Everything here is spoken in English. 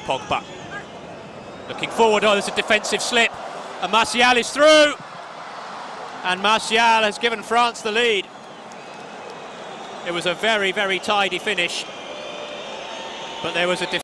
Pogba. Looking forward, oh, there's a defensive slip, and Martial is through, and Martial has given France the lead. It was a very, very tidy finish, but there was a